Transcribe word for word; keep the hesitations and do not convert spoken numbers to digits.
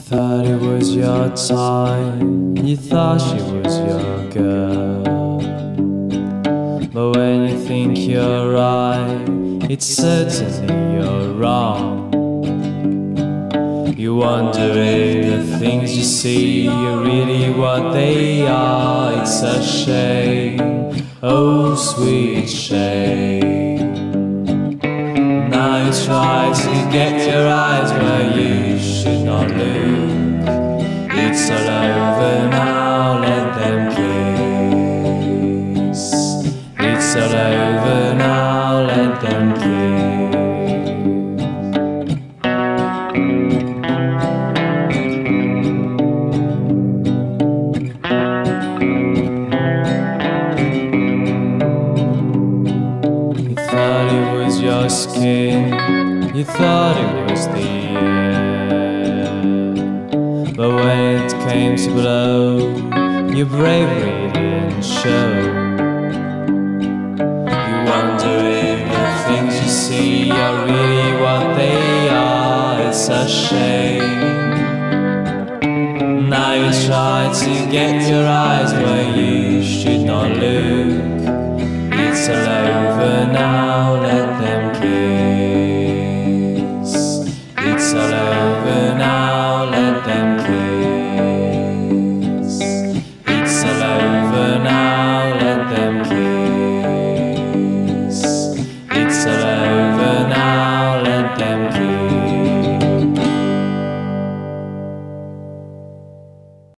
thought it was your time, you thought she was your girl. But when you think you're right, it's certainly you're wrong. You wonder if the things you see are really what they are. It's a shame, oh sweet shame. Now you try to get your eyes where you should not look. It's all over now, let them kiss. It's all over now, let them kiss. You thought it was your skin, you thought it was the air, but when it came to blow, your bravery didn't show. You wonder if the things you see are really what they are. It's a shame. Now you try to get your eyes where you should not look. It's all over now, let them kiss. It's all over now, let them kiss. It's all over now.